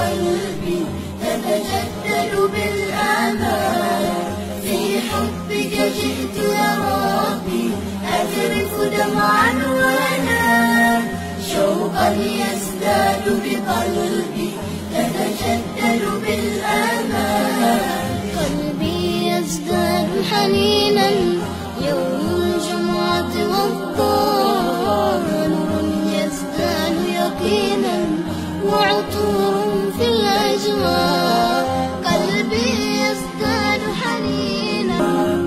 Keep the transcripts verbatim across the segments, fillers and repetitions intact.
بقلبي تتجدد بالآمال. في حبك جئت يا ربي أذرف دمعا وأنام، شوقا يزداد بقلبي تتجدد بالآمال. قلبي يزداد حنينا يوم الجمعة والضال، نور يزداد يقينا وعطور في الأجواء. قلبي يزداد حنينا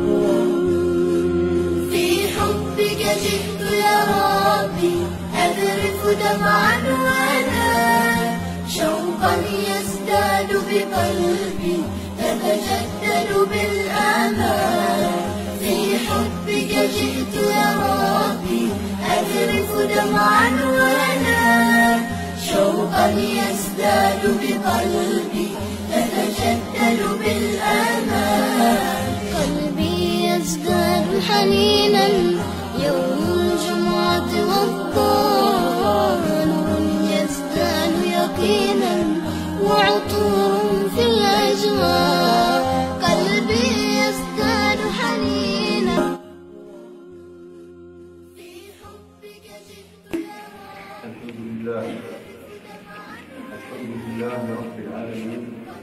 في حبك جئت يا ربي أذرف دمعا وأنام، شوقا يزداد بقلبي تتجدد بالآمال. في حبك جئت يا ربي أذرف دمعا وأنام، شوقا يزداد بقلبي تتجدد بالآمال. قلبي يزداد حنينا يوم الجمعة والضال، نور يزداد يقينا وعطور في الأجواء. قلبي يزداد حنينا في حبك جئت يا رب. الحمد لله الحمد لله رب العالمين،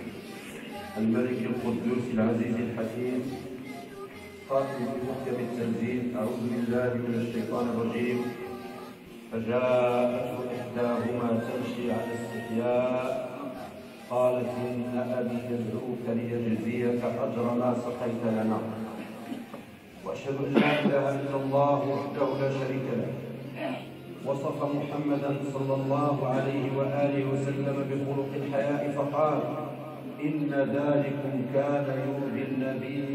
الملك القدوس العزيز الحكيم، قائل بمحكم التنزيل: أعوذ بالله من الشيطان الرجيم. فجاءته إحداهما تمشي على استحياء قالت إن أبي يدعوك ليجزيك أجر ما سقيت لنا. وأشهد أن لا إله إلا الله وحده لا شريك له، وصف محمدا صلى الله عليه وآله وسلم بخلق الحياء فقال: إن ذلكم كان يؤذي النبي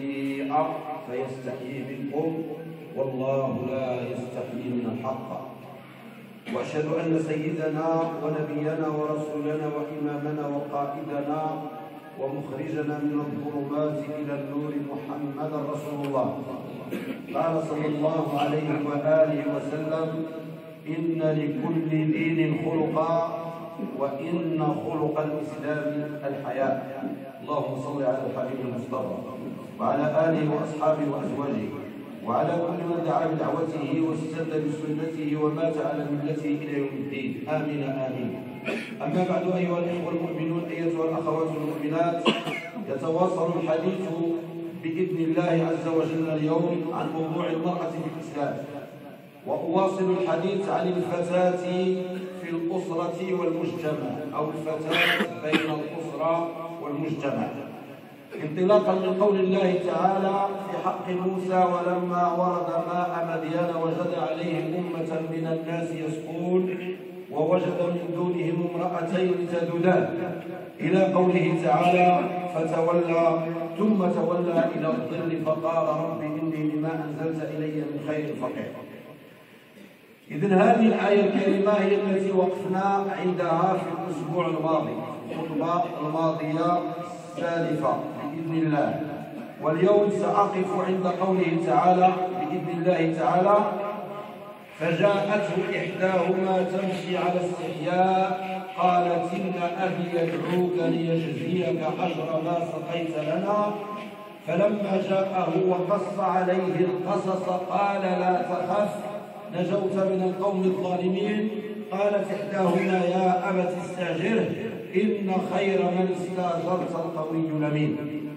فيستحيي منكم والله لا يستحيي من الحق. وأشهد أن سيدنا ونبينا ورسولنا وإمامنا وقائدنا ومخرجنا من الظلمات إلى النور محمدا رسول الله. قال صلى الله عليه وآله وسلم: إن لكل دين خلقا وإن خلق الإسلام الحياء. اللهم صل على الحبيب المصطفى وعلى آله وأصحابه وأزواجه وعلى كل من دعا بدعوته واستنى بسنته ومات على ملته إلى يوم الدين، آمين آمين. أما بعد، أيها الإخوة المؤمنون، أيتها الأخوات المؤمنات، يتواصل الحديث بإذن الله عز وجل اليوم عن موضوع المرأة في الإسلام، وأواصل الحديث عن الفتاة في الأسرة والمجتمع، أو الفتاة بين الأسرة والمجتمع، انطلاقا من قول الله تعالى في حق موسى: ولما ورد ماء مدين وجد عليه أمة من الناس يسقون ووجد من دونهم امرأتين تذودان، إلى قوله تعالى: فتولى ثم تولى إلى الظل فقال رب إني لما أنزلت إلي من خير فقير. إذن هذه الآية الكريمة هي التي وقفنا عندها في الأسبوع الماضي، الخطبة الماضية السالفة بإذن الله. واليوم سأقف عند قوله تعالى بإذن الله تعالى: فجاءته إحداهما تمشي على استحياء قالت إن أبي يدعوك ليجزيك أجر ما سقيت لنا. فلما جاءه وقص عليه القصص قال لا تخف نجوت من القوم الظالمين. قالت إحداهما يا أبت استأجره إن خير من استأجرت القوي الأمين.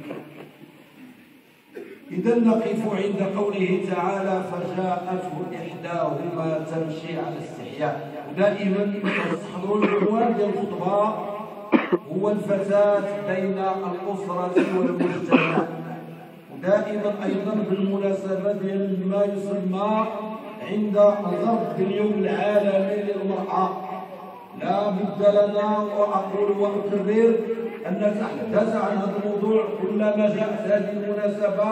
إذا نقف عند قوله تعالى: فجاءته إحداهما تمشي على استحياء. دائما تستحضروا العنوان ديال الخطبة هو الفتاة بين الأسرة والمجتمع، ودائما أيضا بالمناسبة ديال ما يسمى عند الغرب باليوم العالمي للمرأة. لا بد لنا، وأقول وأكرر، أن نتحدث عن هذا الموضوع كلما جاءت هذه المناسبة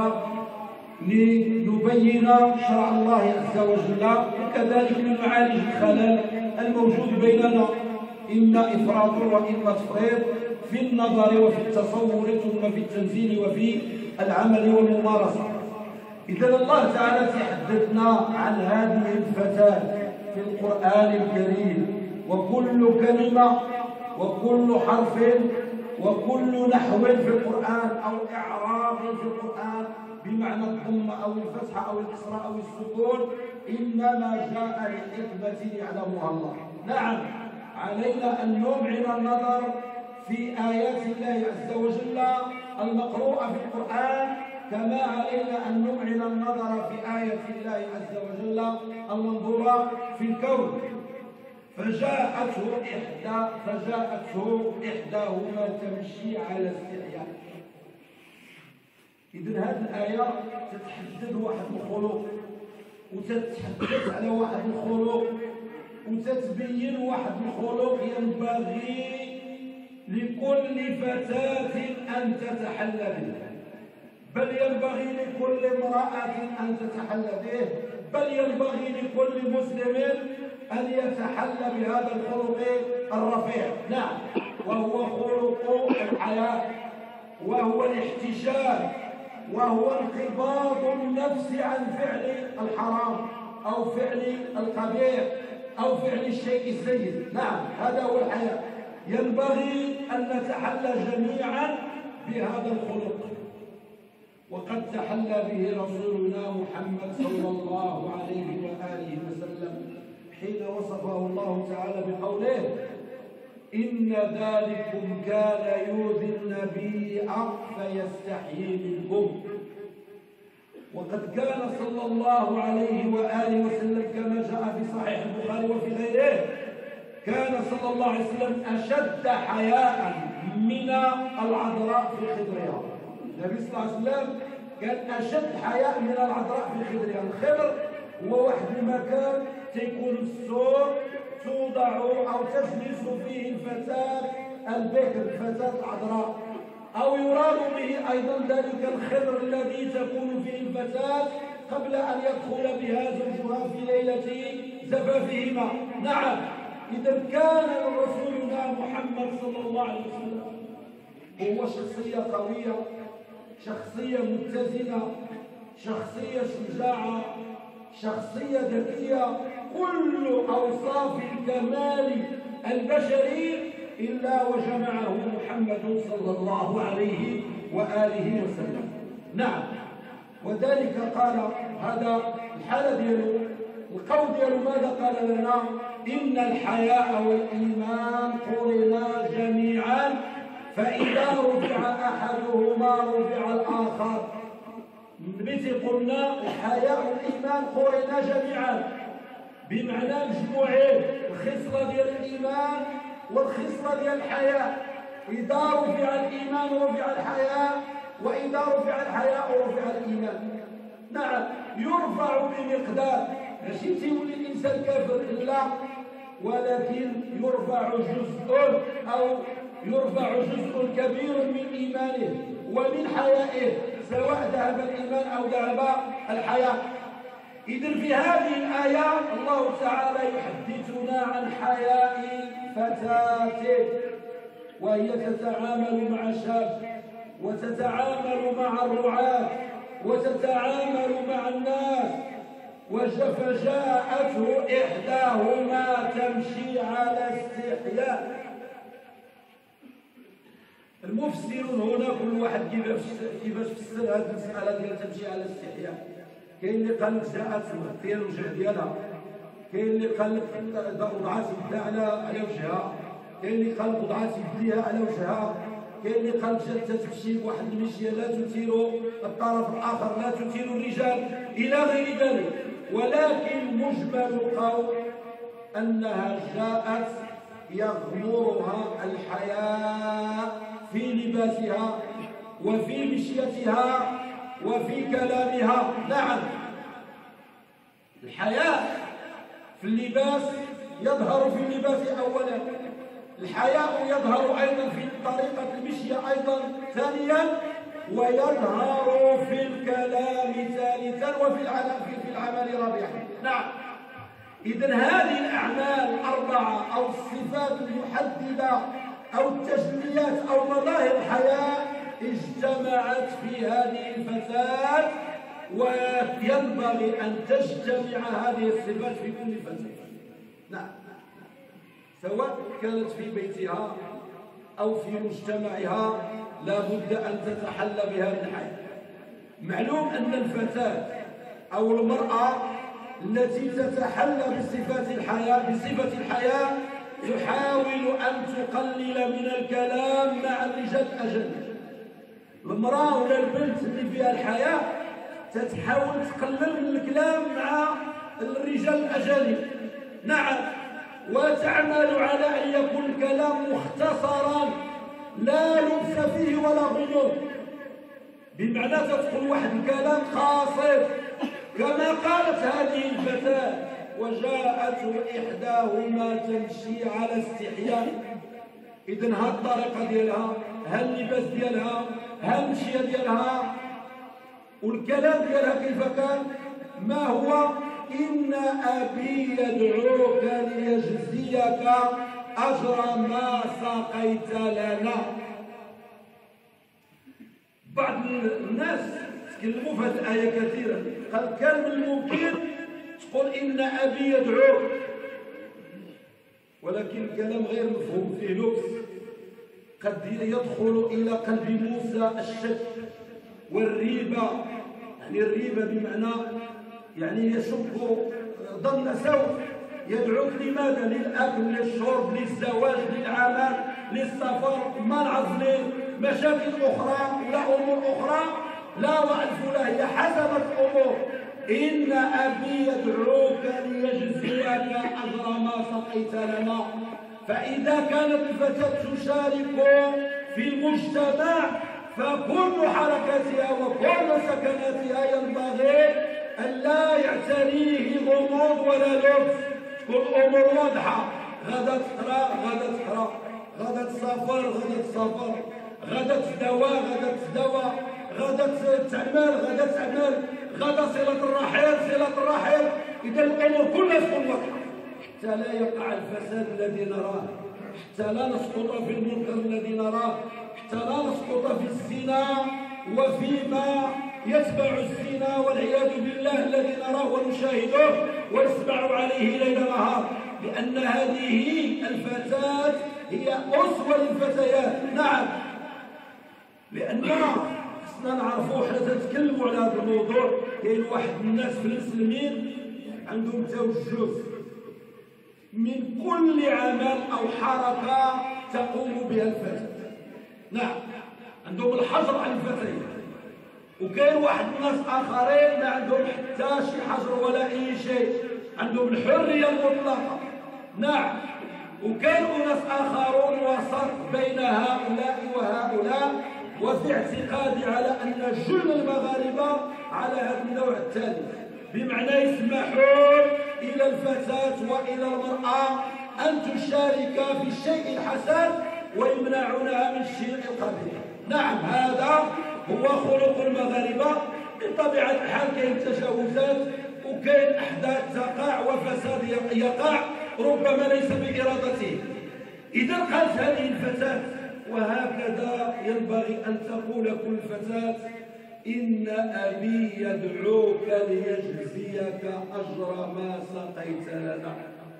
لنبين شرع الله عز وجل، وكذلك لنعالج الخلل الموجود بيننا، إما إفراط وإما تفريط في النظر وفي التصور ثم في التنزيل وفي العمل والممارسة. إذا الله تعالى تحدثنا عن هذه الفتاة في القرآن الكريم، وكل كلمة وكل حرف وكل نحو في القرآن أو إعراب في القرآن بمعنى الضمة أو الفتحة أو الكسرة أو السكون إنما جاء لحكمة يعلمها الله. نعم، علينا أن نمعن النظر في آيات الله عز وجل المقروءة في القرآن، كما علينا أن نمعن النظر في آية الله عز وجل المنظورة في الكون. فجاءته إحدى فجاءته إحداهما تمشي على استحياء. إذن هذه الآية تتحدث واحد الخلق وتتحدث على واحد الخلق وتتبين واحد الخلق ينبغي لكل فتاة أن تتحلى به، بل ينبغي لكل امرأة أن تتحلى به، بل ينبغي لكل مسلم أن يتحلى بهذا الخلق الرفيع. نعم، وهو خلق الحياة، وهو الاحتشام، وهو انقباض النفس عن فعل الحرام أو فعل القبيح أو فعل الشيء السيء. نعم، هذا هو الحياة. ينبغي أن نتحلى جميعا بهذا الخلق، وقد تحلى به رسولنا محمد صلى الله عليه وآله وسلم حين وصفه الله تعالى بقوله: إن ذلكم كان يؤذي النبي فيستحيي منكم. وقد كان صلى الله عليه وآله وسلم كما جاء في صحيح البخاري وفي غيره، كان صلى الله عليه وسلم أشد حياء من العذراء في خدرها. النبي صلى الله عليه وسلم كان أشد حياء من العذراء في خدرها. الخضر هو واحد المكان تيكون السور توضع أو تجلس فيه الفتاة البكر، الفتاة العذراء، أو يراد به أيضا ذلك الخضر الذي تكون فيه الفتاة قبل أن يدخل بها زوجها في ليلة زفافهما. نعم، إذا كان رسولنا محمد صلى الله عليه وسلم هو شخصية قوية، شخصية متزنة، شخصية شجاعة، شخصية ذكية، كل أوصاف الكمال البشري إلا وجمعه محمد صلى الله عليه وآله وسلم. نعم، وذلك قال هذا الحالة ديالو، القول ديالو ماذا قال لنا؟ إن الحياء والإيمان قرنا جميعا، فإذا رفع أحدهما رفع الآخر. بيتي قلنا الحياء والإيمان قرنا جميعا، بمعنى مجموعين، الخصلة ديال الإيمان والخصلة ديال الحياء. إذا رفع الإيمان رفع الحياء، وإذا رفع الحياء رفع الإيمان. نعم، يرفع بمقدار، ماشي تيولي الإنسان كافر لا، ولكن يرفع جزء أو يرفع جزء كبير من إيمانه ومن حيائه، سواء ذهب الإيمان أو ذهب الحياء. إذن في هذه الآية الله تعالى يحدثنا عن حياء فتاة، وهي تتعامل مع شاب، وتتعامل مع الرعاة، وتتعامل مع الناس. فجاءته إحداهما تمشي على استحياء. المفسرون هنا كل واحد كيفاش فسر هذه المسألة ديال تمشي على استحياء. كاين اللي قال لك جاءت مغطيه الوجه ديالها، كاين اللي قال لك وضعت يدها على على وجهها، كاين اللي قال لك وضعت يديها على وجهها، كاين اللي قال لك جات تمشي بواحد المشيه لا تثير الطرف الاخر، لا تثير الرجال الى غير ذلك. ولكن مجمل القول انها جاءت يغمرها الحياء في لباسها وفي مشيتها وفي كلامها. نعم، الحياء في اللباس يظهر في اللباس أولا، الحياء يظهر أيضا في طريقة المشي أيضا ثانيا، ويظهر في الكلام ثالثا، وفي في العمل رابعا. نعم، إذن هذه الأعمال الأربعة أو الصفات المحددة أو التجليات أو مظاهر الحياة اجتمعت في هذه الفتاة، وينبغي أن تجتمع هذه الصفات في كل فتاة. نعم، سواء كانت في بيتها أو في مجتمعها لا بد أن تتحلى بهذه الحياة. معلوم أن الفتاة أو المرأة التي تتحلى بصفات الحياة بصفة الحياة تحاول أن تقلل من الكلام مع الرجال الأجانب. المرأة ولا البنت اللي فيها الحياة تتحاول تقلل من الكلام مع الرجال الأجانب. نعم، وتعمل على أن يكون الكلام مختصرا لا لبس فيه ولا غموض، بمعنى تدخل واحد الكلام قاصر كما قالت هذه الفتاة: وجاءت إحداهما تمشي على استحياء. إذن ها الطريقة ديالها، ها اللباس ديالها، ها المشية ديالها، والكلام ديالها كيف كان؟ ما هو؟ إن أبي يدعوك ليجزيك أجر ما سقيت لنا. بعض الناس تكلموا في هذه الآية كثيرا، قال كان من الممكن تقول إن أبي يدعوك، ولكن الكلام غير مفهوم، فيه لبس. قد يدخل إلى قلب موسى الشك والريبة، يعني الريبة بمعنى يعني يشك ظن سوء. يدعوك لماذا؟ للأكل، للشرب، للزواج، للعمل، للسفر، منع مشاكل أخرى ولا أمور أخرى لا وألف لا، هي حسبت أمور. إن أبي يدعوك ليجزيك أجر ما سقيت لنا. فإذا كانت الفتاة تشارك في المجتمع فكل حركاتها وكل سكناتها ينبغي أن لا يعتريه غموض ولا لبس، تكون أمور واضحة. غدا تقرا، غدا تقرا، غدا تسافر، غدا تسافر، غدا تداوى، غدا تداوى، غدا تعمل، غدا تعمل، غدا صلة الرحيل، صلة الرحيل. إذا الأمور كلها تكون واضحة حتى لا يقع الفساد الذي نراه، حتى لا نسقط في المنكر الذي نراه، حتى لا نسقط في الزنا وفيما يتبع الزنا والعياذ بالله الذي نراه ونشاهده ونسمع عليه ليل نهار. لأن هذه الفتاة هي أسوة للفتيات. نعم، لأننا خصنا نعرفوا، حنا تنتكلموا على هذا الموضوع. كاين واحد الناس في المسلمين عندهم توجه من كل عمل أو حركة تقوم بها الفتاة. نعم، عندهم الحجر عن الفتيات. وكاين واحد الناس آخرين ما عندهم حتى شي حجر ولا أي شيء، عندهم الحرية المطلقة. نعم، وكانوا ناس آخرون وسط بين هؤلاء وهؤلاء، وفي اعتقادي على أن جل المغاربة على هذا النوع الثالث، بمعنى يسمحون إلى الفتاة وإلى المرأة أن تشارك في الشيء الحسن ويمنعونها من الشيء القبيح. نعم، هذا هو خلق المغاربة. بطبيعة الحال كاين تجاوزات وكاين أحداث تقع وفساد يقع ربما ليس بإرادته. إذا قالت هذه الفتاة، وهكذا ينبغي أن تقول كل فتاة: إن أبي يدعوك ليجزيك أجر ما سقيت لنا.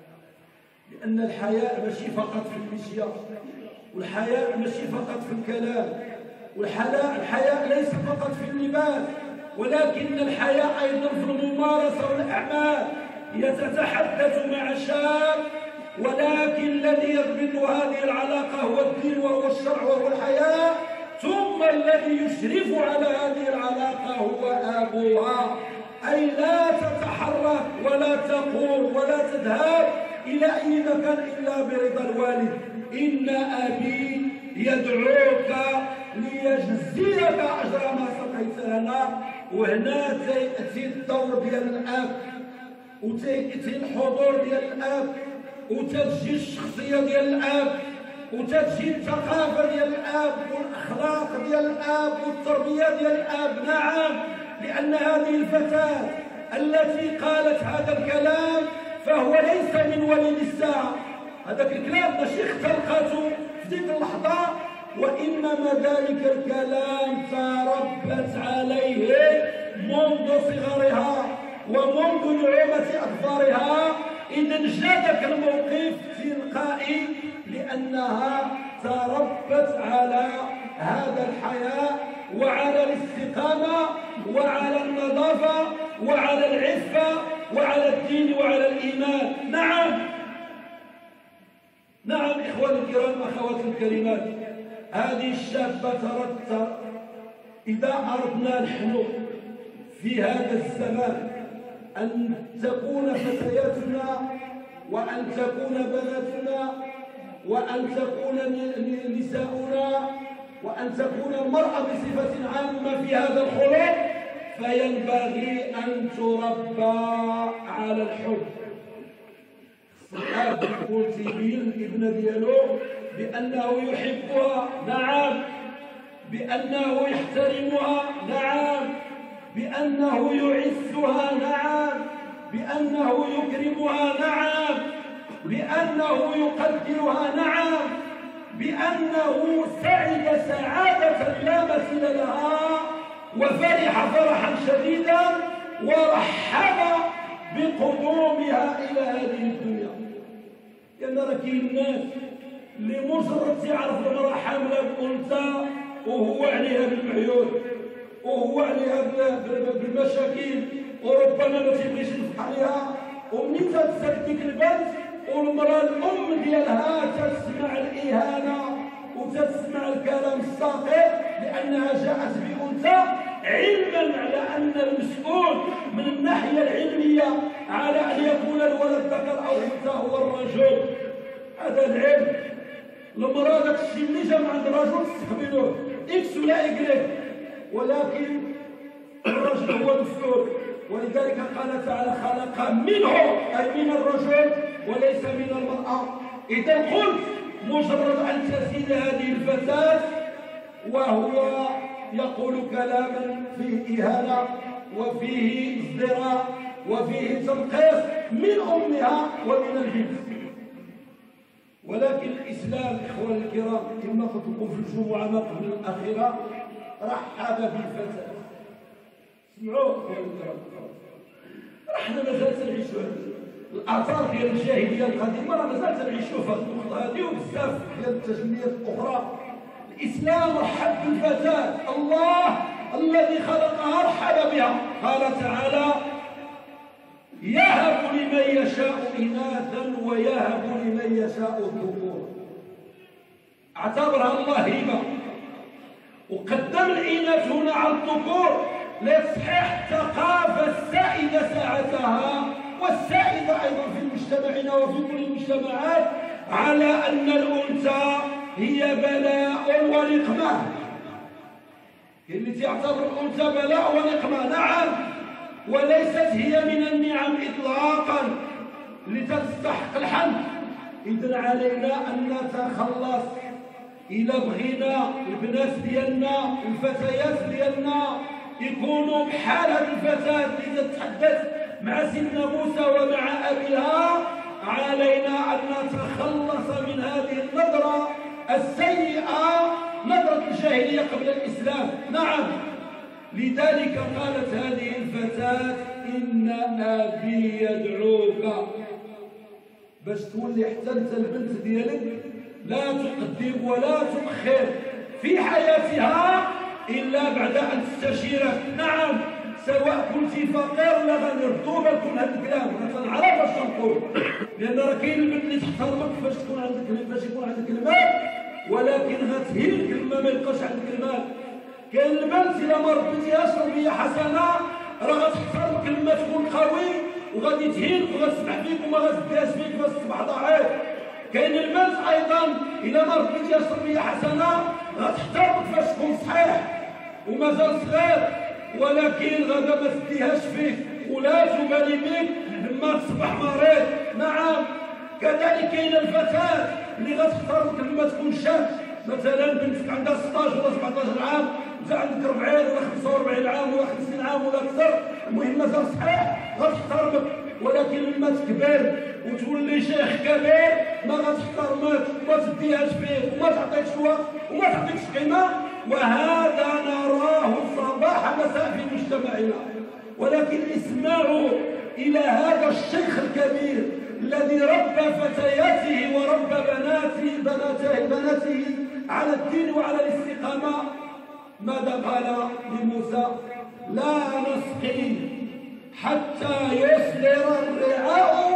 لأن الحياء ماشي فقط في المشية، والحياء ماشي فقط في الكلام، والحياء ليس فقط في اللباس، ولكن الحياء أيضا في الممارسة والأعمال. هي تتحدث مع شاب، ولكن الذي يضبط هذه العلاقة هو الدين وهو الشرع وهو الحياء، ثم الذي يشرف على هذه العلاقة هو أبوها. أي لا تتحرك ولا تقول ولا تذهب إلى أي مكان إلا برضا الوالد. إن أبي يدعوك ليجزيك أجر ما سقيت لنا. وهنا تأتي الدور ديال الأب، وتأتي الحضور ديال الأب، وتجي الشخصية ديال الأب، وتجي الثقافة ديال الأب، والأخلاق ديال الأب، والتربية ديال الأب. نعم، لأن هذه الفتاة التي قالت هذا الكلام فهو ليس من ولد الساعة. هذاك الكلام ماشي اختلقته في ديك اللحظة، وإنما ذلك الكلام تربت عليه منذ صغرها ومنذ نعومة أظفارها. إذا جاء ذاك الموقف تلقائي لأنها تربت على هذا الحياء وعلى الاستقامة وعلى النظافة وعلى العفة وعلى الدين وعلى الإيمان. نعم نعم إخواني الكرام أخواتي الكريمات، هذه الشابة ترى إذا أردنا نحن في هذا الزمان أن تكون فتياتنا وأن تكون بناتنا وأن تكون نساؤنا وأن تكون المرأة بصفة عامة في هذا الخلق، فينبغي أن تربى على الحب. الأب يقول تيبين الابنة ديالو بأنه يحبها، نعم، بأنه يحترمها، نعم، بأنه يعزها، نعم، بأنه يكرمها، نعم، بأنه يقدرها، نعم، بأنه سعد سعادة لا مثيل لها وفرح فرحا شديدا ورحب بقدومها إلى هذه الدنيا. لأن راه كاين الناس اللي مجرد تعرف المرأة حاملة بأنثى وهو عليها بالمعيوب وهو عليها بالمشاكل وربما ما تيبغيش ينفق عليها، ومنين تتسد ديك البنت والمرأة الأم ديالها تسمع الإهانة وتسمع الكلام الساقط لأنها جاءت بأنثى، علما على أن المسؤول من الناحية العلمية على أن يكون الولد ذكر أو أنثى هو الرجل. هذا العلم. المرأة داك الشيء اللي جا عند الرجل تستقبلوه إكس ولا إكليك، ولكن الرجل هو المسؤول. ولذلك قال تعالى خلق منه أي من الرجل وليس من المرأة. إذا قلت مجرد أن تزيد هذه الفتاة وهو يقول كلاما فيه إهانة وفيه ازدراء وفيه تنقيص من أمها ومن البنت. ولكن الإسلام إخواني الكرام كما قلت لكم في الجمعة ما قبل الأخيرة رحب بالفتاة. اسمعوا إخواني الكرام، احنا مازال تنعيشوا الآثار ديال الجاهلية القديمة، راه مازال تنعيشوا في هذه النقطة هذه وبزاف ديال التجميات الأخرى. الإسلام رحب بالفتاة، الله الذي خلقها رحب بها. قال تعالى يهب لمن يشاء إناثا ويهب لمن يشاء الذكور. اعتبرها الله هبة وقدم الإناث هنا على الذكور لتصحيح الثقافة السائدة ساعتها والسائدة أيضا في مجتمعنا وفي كل المجتمعات على أن الأنثى هي بلاء ونقمة. اللي تعتبر الأنثى بلاء ونقمة، نعم، وليست هي من النعم إطلاقا لتستحق الحمد. إذن علينا أن نتخلص إلى بغينا البنات ديالنا الفتيات ديالنا يكونوا بحال هذه الفتاة اللي تتحدث مع سيدنا موسى ومع أبيها. علينا أن نتخلص من هذه النظرة السيئة، نظرة الجاهلية قبل الإسلام. نعم، لذلك قالت هذه الفتاة إن أبي يدعوك، باش تولي حتى انت البنت ديالك لا تقدم ولا تؤخر في حياتها إلا بعد أن تستشيرك. نعم، سواء كنت فقير ولا غني، ردوا بالكم هذا الكلام، انا تنعرف اش تنقول، لأن راه كاين البنت اللي تحترمك فاش تكون عندك فاش يكون عندك المال، ولكن غتهين كلمة ما يبقاش عندك المال. كاين البنت إلا ما ربيتيهاش تربية حسنة راه غتحترمك لما تكون قوي وغادي تهينك وغتسمح فيك وما غتديهاش فيك فاش تصبح ضعيف. كاين البنت أيضا إلا ما ربيتيهاش تربية حسنة غتحترمك فاش تكون صحيح ومازال صغير، ولكن غدا ما تديهاش فيك ولا تبالي بك لما تصبح مريض. نعم، كذلك كاين الفتاة اللي غتحترمك لما تكون شاب، مثلا بنتك عندها ستطاش ولا سبعطاش عام انت عندك أربعين ولا خمسة وأربعين عام ولا خمسين عام ولا اكثر، المهم مازال صحيح غتحترمك. ولكن لما تكبر وتولي شيخ كبير ما غتحترمك وما تديهاش فيه وما تعطيكش وقت وما تعطيكش قيمه، وهذا نراه صباح مساء في مجتمعنا. ولكن اسمعوا إلى هذا الشيخ الكبير الذي ربى فتياته وربى بناته بناته بناته على الدين وعلى الاستقامة، ماذا قال لموسى؟ لا نسقي حتى يصدر الرعاء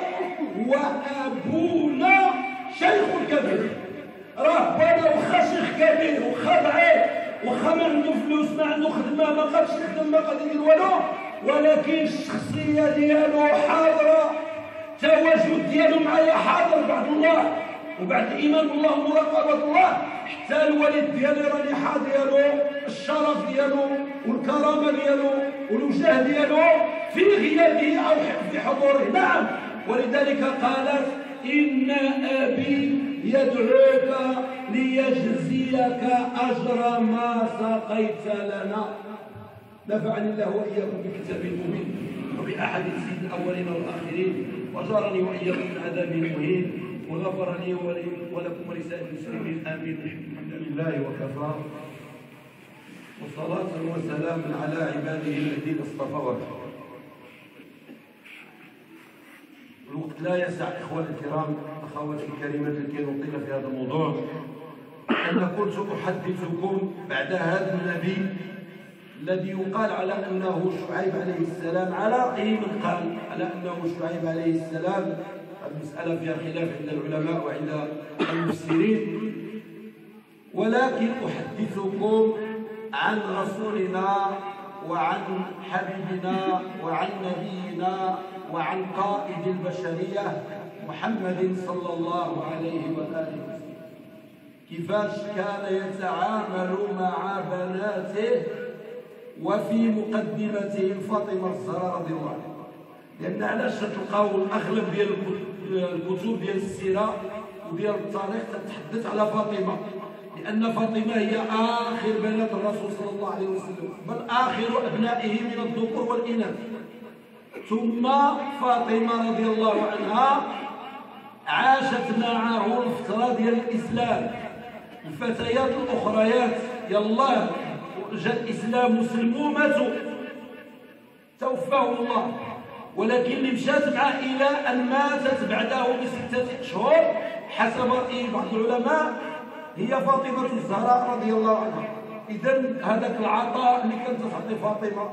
وأبونا شيخ كبير. راه بانا وخا شيخ كبير وخا ضعيف وخا ما عنده فلوس ما عنده خدمة ما قادش يخدم ما قادش يدير والو، ولكن الشخصية ديالو حاضرة، التواجد ديالو معايا حاضر بعد الله وبعد الإيمان بالله ومراقبة الله. حتى الوالد ديالي راني حاضر، الشرف ديالو والكرامة ديالو والوجاه ديالو في غيابه أو في حضوره. نعم، ولذلك قالت إن أبي يدعوك ليجزيك أجر ما سقيت لنا. نفعني الله وإياكم بكتاب المبين وبأحاديث سيد الأولين والآخرين، وجارني وإياكم من عذاب المهين، وغفر لي ولكم ولسائر المسلمين. آمين. الحمد لله وكفى، وصلاة وسلام على عباده الذين اصطفى. الوقت لا يسع إخواني الكرام أخواتي الكريمات لكي نطيل في هذا الموضوع. أنا كنت أحدثكم بعد هذا النبي الذي يقال على أنه شعيب عليه السلام، على رأي من قال على أنه شعيب عليه السلام. المسألة فيها خلاف عند العلماء وعند المفسرين، ولكن أحدثكم عن رسولنا وعن حبيبنا وعن نبينا وعن قائد البشرية محمد صلى الله عليه وآله وسلم، كيفاش كان يتعامل مع بناته وفي مقدمتهم فاطمة الزهراء رضي الله عنها. لأن علاش تلقاو الأغلب ديال الكتب ديال السيرة وديال التاريخ تتحدث على فاطمة، لأن فاطمة هي آخر بنات الرسول صلى الله عليه وسلم، بل آخر أبنائه من الذكور والإناث. ثم فاطمة رضي الله عنها عاشت معه الفترة ديال الإسلام. الفتيات الأخريات يلا جاء الإسلام وسلموا ماتوا توفاهم الله، ولكن اللي مشات معه إلى أن ماتت بعده بستة أشهر حسب رأي بعض العلماء هي فاطمة الزهراء رضي الله عنها. إذن هذاك العطاء اللي كانت تعطي فاطمة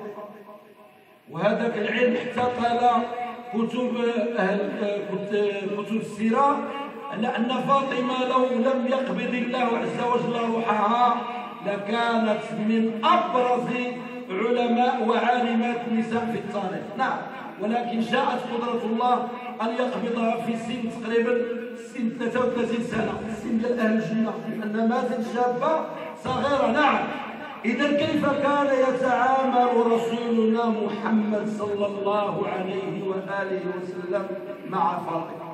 وهذاك العلم، حتى قال كتب أهل كتب السيرة على أن فاطمة لو لم يقبض الله عز وجل روحها لكانت من أبرز علماء وعالمات النساء في التاريخ. نعم، ولكن جاءت قدرة الله أن يقبضها في سن تقريبا سن ثلاثة وثلاثين سنة، السن ديال أهل الجنة، لأن ماتت شابة صغيرة. نعم، إذا كيف كان يتعامل رسولنا محمد صلى الله عليه وآله وسلم مع فاطمة؟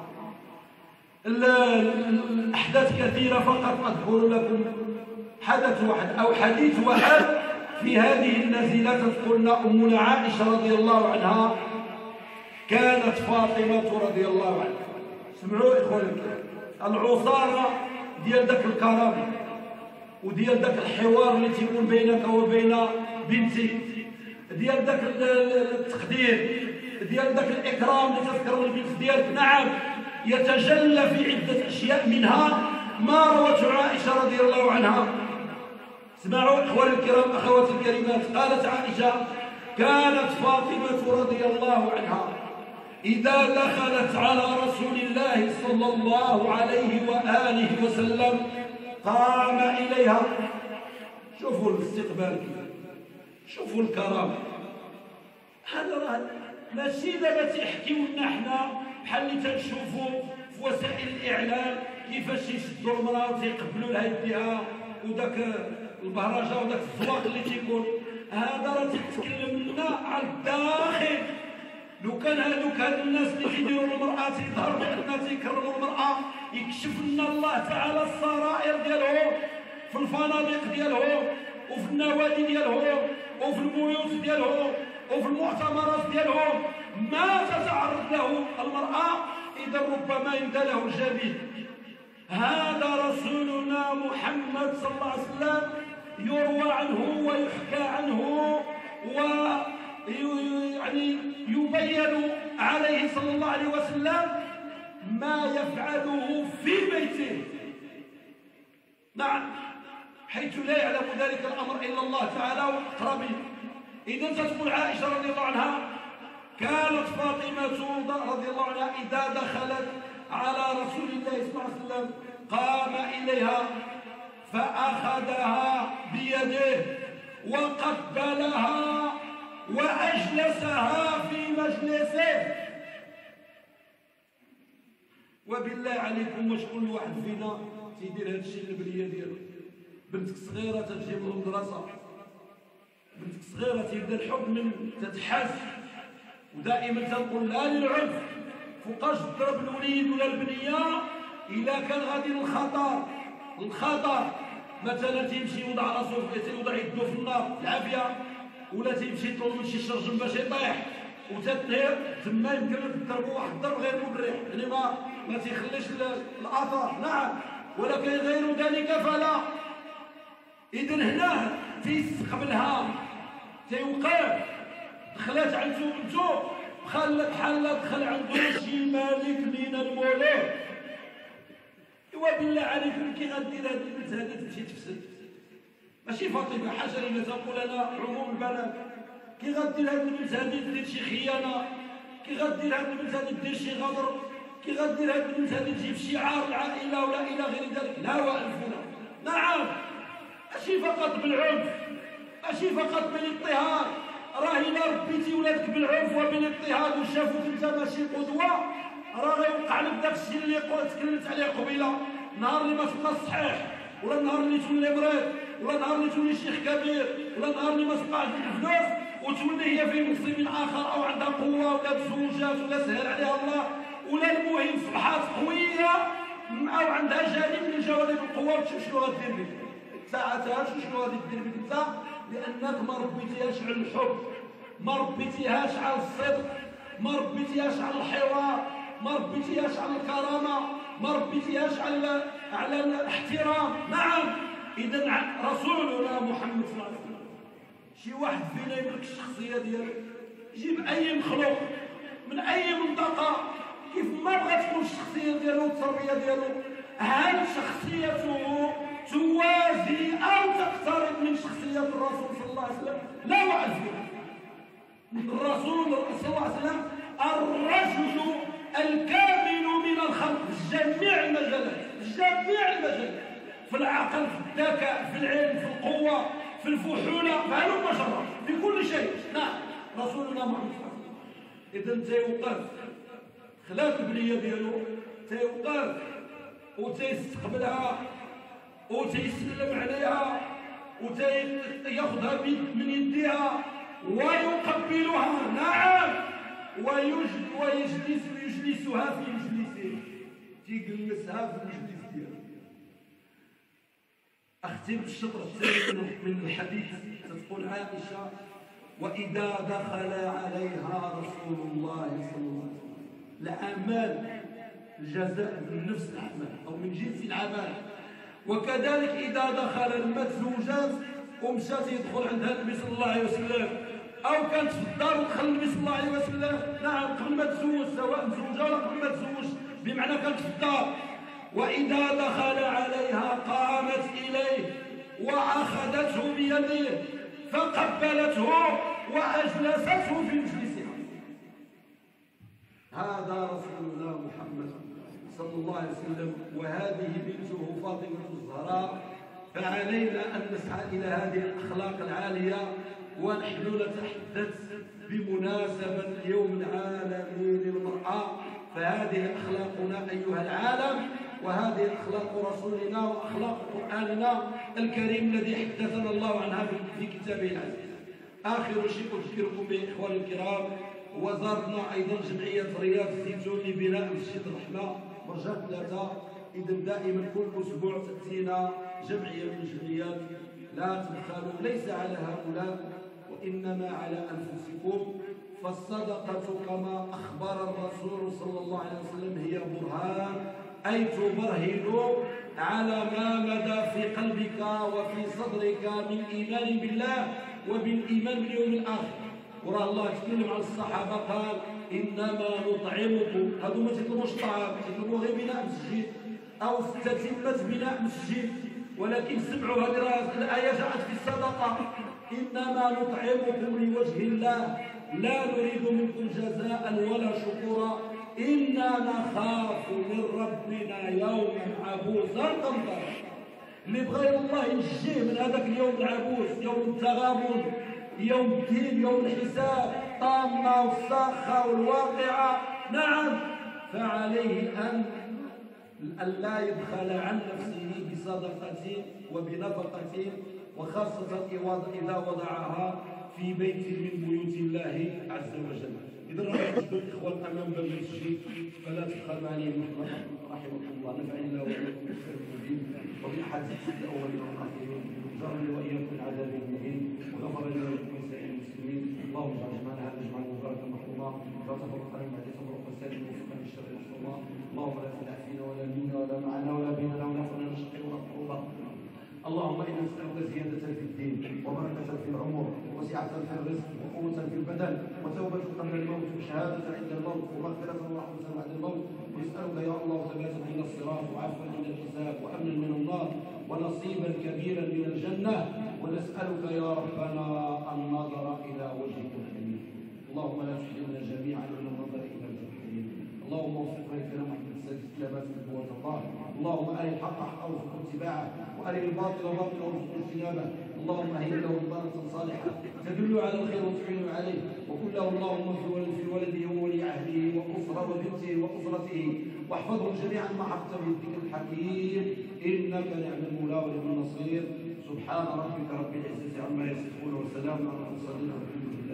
الأحداث كثيرة، فقط أذكر لكم حدث واحد أو حديث واحد في هذه النزيلة. تذكرنا أمنا عائشة رضي الله عنها كانت فاطمة رضي الله عنها. سمعوا إخواني العصارة ديال ذاك الكرامة وديال ذاك الحوار اللي تيكون بينك وبين بنتي، ديال ذاك التقدير، ديال ذاك الإكرام اللي تذكر البنت ديالك. نعم، يتجلى في عدة أشياء، منها ما روته عائشة رضي الله عنها. اسمعوا إخواني الكرام أخواتي الكريمات، قالت عائشة كانت فاطمة رضي الله عنها إذا دخلت على رسول الله صلى الله عليه وآله وسلم قام إليها. شوفوا الاستقبال، شوفوا الكرامة. هذا راه ماشي دابا تيحكيو لنا حنا بحال اللي تنشوفوا في وسائل الإعلام كيفاش يشدوا المرأة وتيقبلوا لها يديها وداك البهرجة وداك الزواق اللي تيكون. هذا راه تيتكلم لنا على الداخل. لو كان هذوك هاد الناس اللي كيديروا المرأة تيظهروا بأننا تيكرموا المرأة، يكشف لنا الله تعالى السرائر ديالهم في الفنادق ديالهم وفي النوادي ديالهم وفي البيوت ديالهم وفي المؤتمرات ديالهم، ما تتعرض له المرأة، إذا ربما يبدا له الجبين. هذا رسولنا محمد صلى الله عليه وسلم يروى عنه ويحكى عنه ويعني يبين عليه صلى الله عليه وسلم ما يفعله في بيته. نعم، حيث لا يعلم ذلك الأمر إلا الله تعالى وأقربه. إذا تقول عائشة رضي الله عنها: كانت فاطمة رضي الله عنها إذا دخلت على رسول الله صلى الله عليه وسلم قام إليها فأخذها بيده وقبلها وأجلسها في مجلسه. وبالله عليكم، واش كل واحد فينا تيدير هذا الشيء للبنيه ديالو؟ بنتك صغيره تجي من المدرسه، بنتك صغيره تيبدا الحب من تتحس، ودائما تنقول لا للعنف، فوقاش تضرب الوليد ولا البنيه الا كان غادي للخطر. الخطر مثلا تيمشي يوضع راسو تيوضع يدو في النار العافيه، ولا تيمشي يطول من شي شرجم باش يطيح وتتنهر تما، يمكن تضربو واحد الضرب غير مبرح، يعني ما ما تيخليش الاثر. نعم، ولكن غير ذلك فلا. اذا هنا تيستقبلها، تيوقف، دخلت عنده بنتو، خلت بحال دخل عنده شي ملك من الملوك. وبالله عليكم كي غدير هاد البنت هادي تمشي تفسد؟ ماشي فاطمه، حاجه لنا تنقول انا عموم البنات. كي غدير هاد البنت هادي دير شي خيانه، كي غدير هاد البنت هادي دير شي غدر، كي غدير هاد البنت هادي تجيب شعار العائله ولا الى غير ذلك. لا والفنا. نعم، ماشي فقط بالعنف، ماشي فقط بالاضطهاد. راه الا ربيتي ولادك بالعنف وبالاضطهاد وشافوك انت ماشي قدوه، راه غيوقع لك داك الشيء اللي تكلمت عليه قبيله. نهار اللي ما تبقى صحيح، ولا نهار اللي تولي مريض، ولا نهار اللي تولي شيخ كبير، ولا نهار اللي ما تبقى عندك الفلوس وتولي هي في منصب اخر او عندها قوه ولا تزوجات ولا سهل عليها الله، ولا المهم صبحات قويه او عندها جانب من جوانب القوه، وتشوف شنو غدير بك ساعتها. شنو غادي دير بك انت؟ لانك ما ربيتيهاش على الحب، ما ربيتيهاش على الصدق، ما ربيتيهاش على الحوار، ما ربيتيهاش على الكرامه، ما ربيتيهاش على على الاحترام. نعم، اذا رسولنا محمد صلى الله عليه وسلم شي واحد فينا يملك الشخصيه ديالو، يجيب اي مخلوق من اي منطقه كيف ما بغات تكون الشخصيه ديالو والتربيه ديالو، هل شخصيته توازي او تقترب من شخصيه الرسول صلى الله عليه وسلم؟ لا وعزوه. الرسول صلى الله عليه وسلم الرجل الكامل من الخلق في جميع المجالات، في جميع المجالات، في العقل، في الذكاء، في العلم، في القوه، في الفحوله، فهلم جرا، في كل شيء. نعم، رسولنا محمد صلى الله عليه وسلم. اذا تيوقف خلاف البنيه ديالو، تيوقف وتيستقبلها وتيسلم عليها وتياخذها من يديها ويقبلها. نعم، ويجلس ويجلسها في مجلسه، تيجلسها في المجلس ديالها. اختم بالشطر الثاني من الحديث، تقول عائشه: واذا دخل عليها رسول الله صلى الله عليه وسلم. العمل الجزاء من نفس العمل او من جنس العمل. وكذلك اذا دخل المتزوجات ومشات يدخل عندها النبي صلى الله عليه وسلم، او كانت في الدار ودخل النبي صلى الله عليه وسلم، نعم، قبل ما تزوج، سواء مزوجه ولا قبل ما تزوج، بمعنى كانت في الدار. واذا دخل عليها قامت اليه واخذته بيده فقبلته واجلسته في مجلسها. هذا رسولنا محمد صلى الله عليه وسلم، وهذه بنته فاطمه الزهراء. فعلينا ان نسعى الى هذه الاخلاق العاليه، ونحن نتحدث بمناسبه اليوم العالمي للمراه. فهذه اخلاقنا ايها العالم، وهذه اخلاق رسولنا واخلاق قراننا الكريم الذي حدثنا الله عنها في كتابه العزيز. اخر شيء اذكركم به اخواني الكرام، وزارتنا ايضا جمعيه رياض الزيتون لبناء مسجد الرحمه برجات ثلاثه. اذا دائما كل اسبوع تاتينا جمعيه من الجمعيات. لا تبخلوا، ليس على هؤلاء وانما على انفسكم. فالصدقه كما اخبر الرسول صلى الله عليه وسلم هي برهان، اي تبرهن على ما مدى في قلبك وفي صدرك من ايمان بالله وبالايمان باليوم الاخر. وراه الله تكلم عن الصحابه قال: انما نطعمكم، هذو ما تطلبوش الطعام، تطلبوا غير بناء مسجد او تتمه بناء مسجد، ولكن سمعوا هذه الايه جاءت في الصدقه، انما نطعمكم لوجه الله لا نريد منكم جزاء ولا شكورا انا نخاف من ربنا يوما عبوسا قمطرا. اللي بغى الله ينجيه من هذاك اليوم العبوس، يوم التغابن، يوم الدين، يوم الحساب، طامة والصاخة والواقعة، نعم، فعليه أن أن لا يبخل عن نفسه بصدقة وبنفقة، وخاصة إذا وضعها في بيت من بيوت الله عز وجل. إذا رأيت الإخوة أمام باب المسجد فلا تبخلوا عليهم رحمكم الله. نفعني الله وإياكم بالخير المبين وبالحديث الأولين والآخرين، جعلني وإياكم العذاب المهين، وغفر لي ولكم ولسائر المسلمين. اللهم اجعل جمعنا هذا جمعا مباركا مرحوما، لا تفرق علينا بعد تفرق السالم وفقا للشر والصلاة. اللهم لا تدع فينا ولا منا ولا معنا ولا بيننا ولا فينا نشقي ولا مكروبا. اللهم انا نسالك زياده في الدين وبركه في العمر وسعه في الرزق وقوه في البدن وتوبه قبل الموت وشهاده عند الموت ومغفره ورحمه بعد الموت. ونسالك يا الله ثباتا عند الصراط وعفوا عند الحساب وامنا من النار ونصيبا كبيرا من الجنه. ونسالك يا ربنا النظر الى وجهك الكريم. اللهم لا تحرمنا جميعا من النظر الى وجهك الكريم. اللهم وفقنا لكلام محمد السادس كلمات قوه الله. اللهم اري الحق حقا وارزقنا اتباعه واري الباطل باطلا وارزقنا اجتنابه. اللهم هيئ له بطانه صالحه تدل على الخير وتعين عليه، وكن له اللهم في ولده وولي عهده واسره وبنته واسرته، واحفظهم جميعا مع حفظ بالذكر الحكيم انك نعم المولى ونعم النصير. سبحان ربك رب العزه عما يصفون وسلام على المرسلين.